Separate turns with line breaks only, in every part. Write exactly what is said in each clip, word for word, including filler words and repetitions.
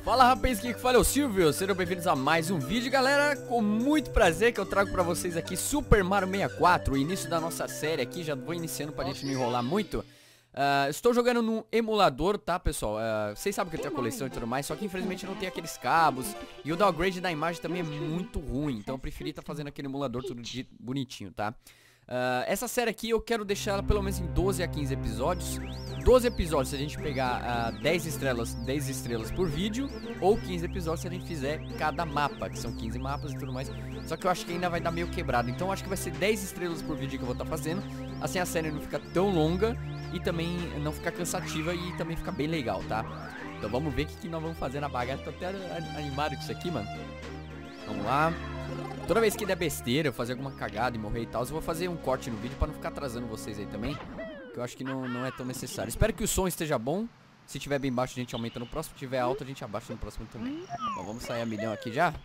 Fala rapaz, aqui que fala é o Silvio, sejam bem-vindos a mais um vídeo, galera. Com muito prazer que eu trago pra vocês aqui Super Mario sessenta e quatro, o início da nossa série aqui. Já vou iniciando pra gente não enrolar muito. uh, Estou jogando no emulador, tá pessoal? uh, Vocês sabem que eu tenho a coleção e tudo mais, só que infelizmente não tem aqueles cabos. E o downgrade da imagem também é muito ruim, então eu preferi estar tá fazendo aquele emulador tudo de bonitinho, tá? Uh, essa série aqui eu quero deixar ela pelo menos em doze a quinze episódios. doze episódios se a gente pegar uh, dez estrelas, dez estrelas por vídeo, ou quinze episódios se a gente fizer cada mapa, que são quinze mapas e tudo mais. Só que eu acho que ainda vai dar meio quebrado, então eu acho que vai ser dez estrelas por vídeo que eu vou estar tá fazendo. Assim a série não fica tão longa e também não fica cansativa e também fica bem legal, tá? Então vamos ver o que, que nós vamos fazer na bagaça. Tô até animado com isso aqui, mano. Vamos lá. Toda vez que der besteira, eu fazer alguma cagada e morrer e tal, eu vou fazer um corte no vídeo pra não ficar atrasando vocês aí também, que eu acho que não, não é tão necessário. Espero que o som esteja bom. Se tiver bem baixo a gente aumenta no próximo, se tiver alto a gente abaixa no próximo também. Bom, vamos sair a milhão aqui já.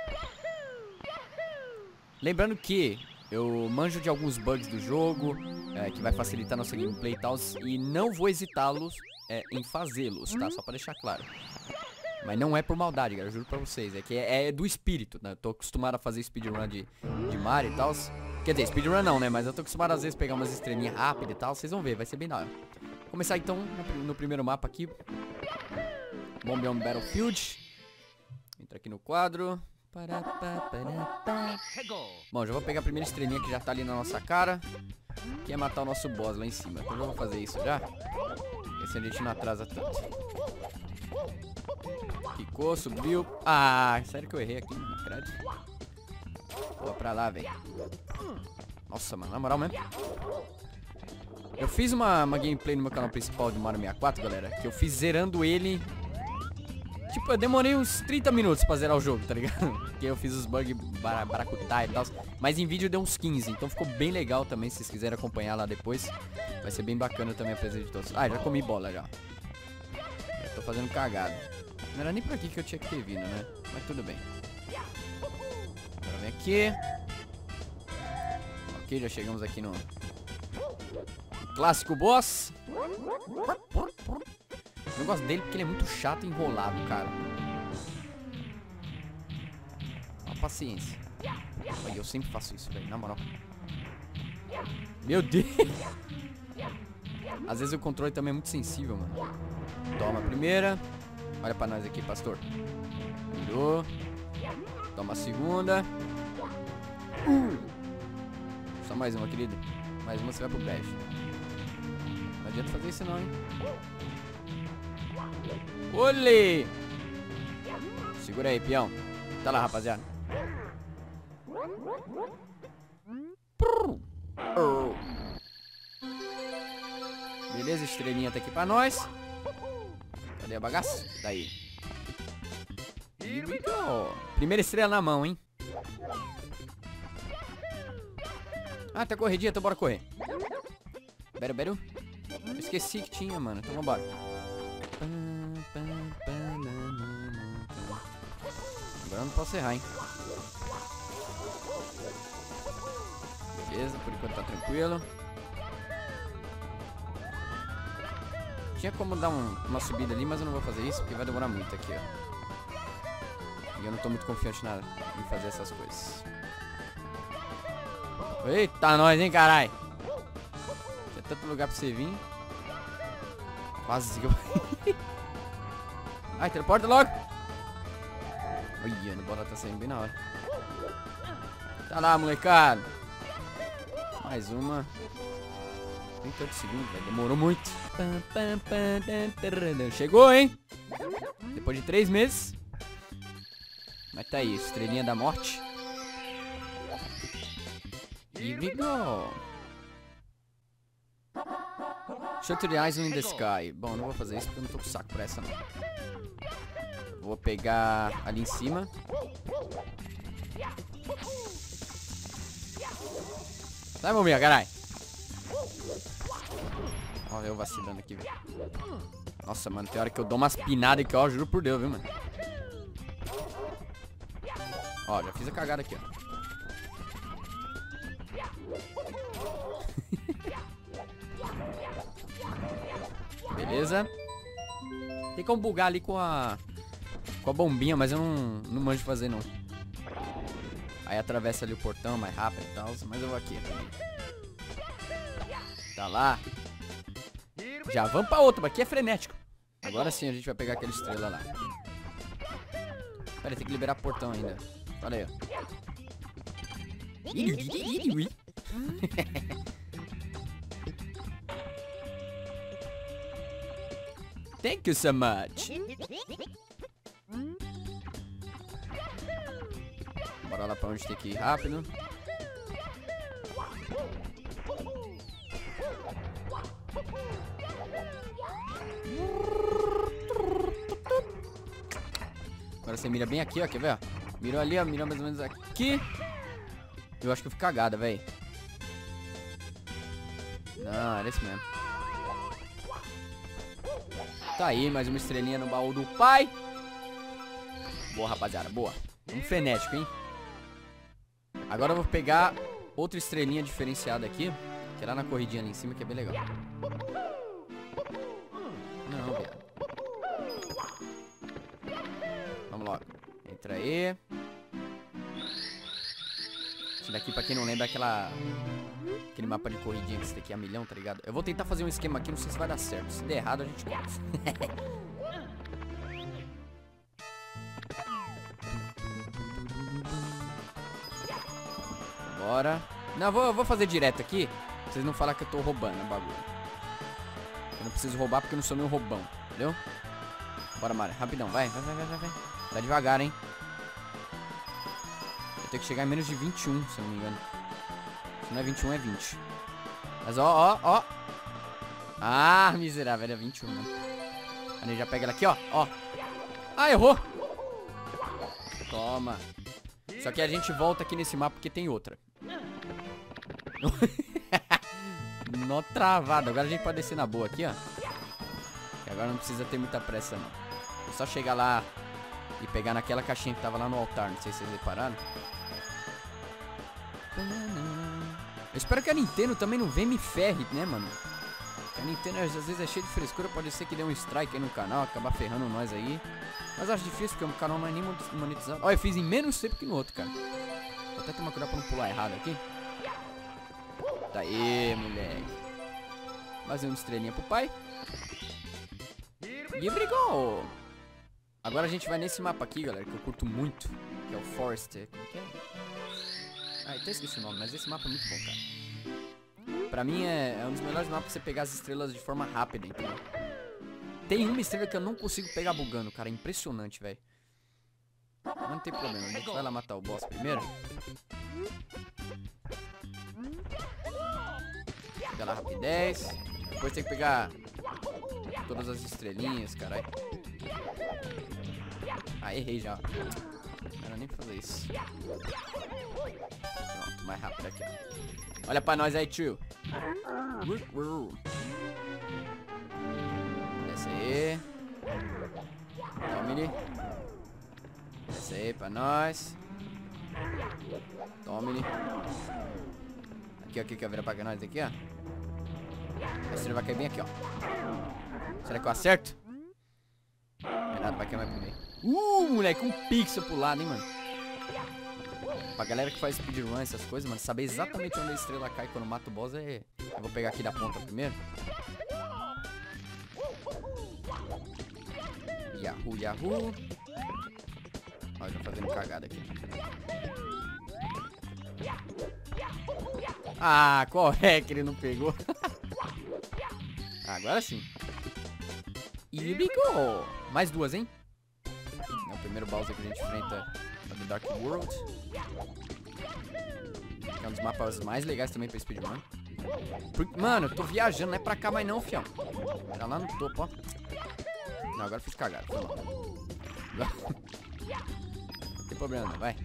Lembrando que eu manjo de alguns bugs do jogo, é, que vai facilitar nossa gameplay e tal, e não vou hesitá-los é, em fazê-los, tá? Só pra deixar claro. Mas não é por maldade, cara, eu juro pra vocês. É que é, é do espírito, né? Eu tô acostumado a fazer speedrun de, de Mario e tal. Quer dizer, speedrun não, né? Mas eu tô acostumado às vezes pegar umas estrelinhas rápidas e tal. Vocês vão ver, vai ser bem da hora. Vou começar então no, no primeiro mapa aqui. Bombeon Battlefield. Entra aqui no quadro. Bom, já vou pegar a primeira estrelinha que já tá ali na nossa cara, que é matar o nosso boss lá em cima. Então já vou fazer isso já. E assim a gente não atrasa tanto. Ficou, subiu. Ah, sério que eu errei aqui, não acredito. Vou pra lá, velho. Nossa, mano, na moral mesmo. Eu fiz uma, uma gameplay no meu canal principal de Mario sessenta e quatro, galera, que eu fiz zerando ele. Tipo, eu demorei uns trinta minutos pra zerar o jogo, tá ligado? Porque eu fiz os bugs bar baracutá e tal. Mas em vídeo deu uns quinze, então ficou bem legal também. Se vocês quiserem acompanhar lá depois, vai ser bem bacana também a presença de todos. Ah, já comi bola já. Eu tô fazendo cagada. Não era nem por aqui que eu tinha que ter vindo, né? Mas tudo bem. Agora vem aqui. Ok, já chegamos aqui no clássico boss. Eu gosto dele porque ele é muito chato e enrolado, cara. Ó, paciência. Aí eu sempre faço isso, velho, na moral. Meu Deus. Às vezes o controle também é muito sensível, mano. Toma a primeira. Olha pra nós aqui, pastor. Virou. Toma a segunda. Uh. Só mais uma, querido. Mais uma, você vai pro brejo. Não adianta fazer isso não, hein. Olê! Segura aí, peão. Tá lá, rapaziada. Beleza, estrelinha tá aqui pra nós. Cadê a bagaça? Daí. Here we go. Primeira estrela na mão, hein? Ah, tá corredinha, então bora correr. Bero, bero. Eu esqueci que tinha, mano. Então vambora. Agora eu não posso errar, hein? Beleza, por enquanto tá tranquilo. Tinha como dar um, uma subida ali, mas eu não vou fazer isso porque vai demorar muito aqui, ó. E eu não tô muito confiante na, em fazer essas coisas. Eita, nós, hein, carai. Tinha tanto lugar pra você vir. Quase que eu... Ai, teleporta logo. Olha, a bola tá saindo bem na hora. Tá lá, molecada. Mais uma. Tem tantos segundos, velho. Demorou muito. Chegou, hein? Depois de três meses. Mas tá aí, estrelinha da morte. Here we go. Shut the eyes in the sky. Bom, não vou fazer isso porque eu não tô com saco pra essa, não. Vou pegar ali em cima. Sai, momia, caralho. Olha eu vacilando aqui, velho. Nossa, mano, tem hora que eu dou umas pinadas aqui, ó. Juro por Deus, viu, mano. Ó, já fiz a cagada aqui, ó. Beleza. Tem como bugar ali com a Com a bombinha, mas eu não, não manjo fazer, não. Aí atravessa ali o portão mais rápido e tal, mas eu vou aqui. Tá lá. Já vamos pra outra, mas aqui é frenético. Agora sim a gente vai pegar aquela estrela lá. Pera aí, tem que liberar o portão ainda. Olha aí, ó. Thank you so much. Bora lá pra onde tem que ir rápido. Agora você mira bem aqui, ó, quer ver? Mirou ali, ó, mirou mais ou menos aqui. Eu acho que eu fico cagada, velho. Não, era esse mesmo. Tá aí, mais uma estrelinha no baú do pai. Boa, rapaziada, boa. Um frenético, hein? Agora eu vou pegar outra estrelinha diferenciada aqui, que é lá na corridinha ali em cima, que é bem legal. Não, viado. Vamos logo. Entra aí. Isso daqui, pra quem não lembra, é aquela... aquele mapa de corridinha que esse daqui é a milhão, tá ligado? Eu vou tentar fazer um esquema aqui, não sei se vai dar certo. Se der errado, a gente começa. Bora. Não, eu vou, eu vou fazer direto aqui. Pra vocês não falarem que eu tô roubando o bagulho. Eu não preciso roubar porque eu não sou nenhum roubão, entendeu? Bora, Mario. Rapidão, vai, vai, vai, vai, vai. Tá devagar, hein? Eu tenho que chegar em menos de vinte e um, se eu não me engano. Se não é vinte e um, é vinte. Mas ó, ó, ó. Ah, miserável, é vinte e um, né? A gente já pega ela aqui, ó, ó. Ah, errou. Toma. Só que a gente volta aqui nesse mapa porque tem outra. Nó travado. Agora a gente pode descer na boa aqui, ó. E agora não precisa ter muita pressa, não. É só chegar lá e pegar naquela caixinha que tava lá no altar. Não sei se vocês repararam. Eu espero que a Nintendo também não venha me ferre, né, mano? A Nintendo às vezes é cheia de frescura. Pode ser que dê um strike aí no canal, acabar ferrando nós aí. Mas eu acho difícil porque o canal não é nem monetizado. Ó, eu fiz em menos tempo que no outro, cara. Vou até tomar cuidado pra não pular errado aqui. Tá aí, moleque. Fazer uma estrelinha pro pai. E brigou. Agora a gente vai nesse mapa aqui, galera, que eu curto muito. Que é o Forest. Como que é? Ah, até esqueci o nome, mas esse mapa é muito bom, cara. Pra mim é, é um dos melhores mapas pra você pegar as estrelas de forma rápida, entendeu? Tem uma estrela que eu não consigo pegar bugando, cara. É impressionante, velho. Mas não tem problema. A gente vai lá matar o boss primeiro. Pega lá rapidez. Depois tem que pegar todas as estrelinhas, caralho. Ah, errei já. Não era nem pra fazer isso. Pronto, mais rápido aqui, ó. Olha pra nós aí, tio. Desce aí. Tome-lhe. Desce aí pra nós. Tome-lhe. Aqui, aqui, que vai virar pra nós aqui, ó. A estrela vai cair bem aqui, ó. Será que eu acerto? Não é nada, vai cair mais primeiro. Uh, moleque, um pixel pro lado, hein, mano. Pra galera que faz speedrun, essas coisas, mano, saber exatamente onde a estrela cai quando mata o boss é... Eu vou pegar aqui da ponta primeiro. Yahoo, Yahoo. Olha, já fazendo cagada aqui. Ah, qual é que ele não pegou? Agora sim. E brigou. Mais duas, hein? É o primeiro Bowser que a gente enfrenta no The Dark World. É um dos mapas mais legais também pra speedrun. Porque, mano, eu tô viajando, não é pra cá mais não, fião. Tá lá no topo, ó. Não, agora eu fiz cagada, foi mal. Não tem problema não, vai.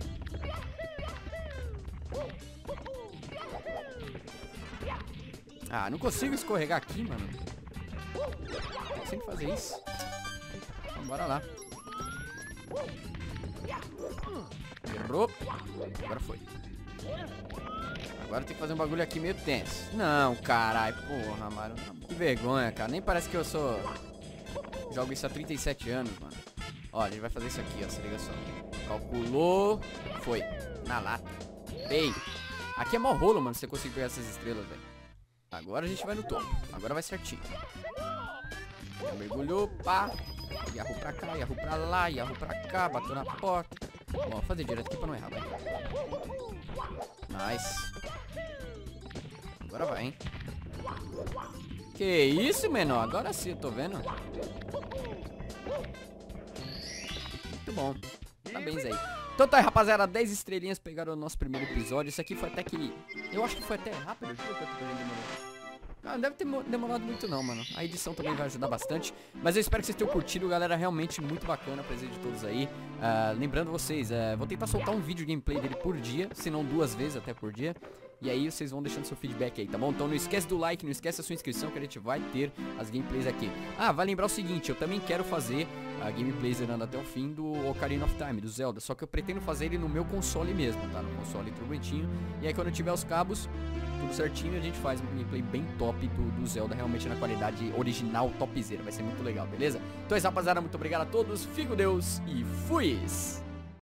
Ah, não consigo escorregar aqui, mano. Tem que sempre fazer isso. Então, bora lá. Errou. Agora foi. Agora tem que fazer um bagulho aqui meio tenso. Não, caralho. Porra, mano. Que vergonha, cara. Nem parece que eu sou... Jogo isso há trinta e sete anos, mano. Ó, ele vai fazer isso aqui, ó, se liga só. Calculou. Foi. Na lata. Ei. Aqui é mó rolo, mano, se você conseguir pegar essas estrelas, velho. Agora a gente vai no topo. Agora vai certinho. Já mergulhou, pá. Yarro pra cá, yarro pra lá, yarro pra cá. Bateu na porta. Bom, vou fazer direto aqui pra não errar, vai. Nice. Agora vai, hein. Que isso, menor? Agora sim, eu tô vendo. Muito bom. Parabéns aí. Então tá aí, rapaziada, dez estrelinhas pegaram o nosso primeiro episódio. Isso aqui foi até que... Eu acho que foi até rápido. Deixa eu ver quanto tempo demorou. Ah, não deve ter demorado muito não, mano. A edição também vai ajudar bastante. Mas eu espero que vocês tenham curtido, galera. Realmente muito bacana a presença de todos aí. uh, Lembrando vocês, uh, vou tentar soltar um vídeo gameplay dele por dia. Se não duas vezes até por dia. E aí vocês vão deixando seu feedback aí, tá bom? Então não esquece do like, não esquece a sua inscrição, que a gente vai ter as gameplays aqui. Ah, vai lembrar o seguinte, eu também quero fazer a gameplay zerando até o fim do Ocarina of Time, do Zelda. Só que eu pretendo fazer ele no meu console mesmo, tá? No console turbentinho. E aí quando eu tiver os cabos, tudo certinho, a gente faz uma gameplay bem top do, do Zelda, realmente na qualidade original, topzera. Vai ser muito legal, beleza? Então é isso, rapaziada, muito obrigado a todos, fico Deus e fui!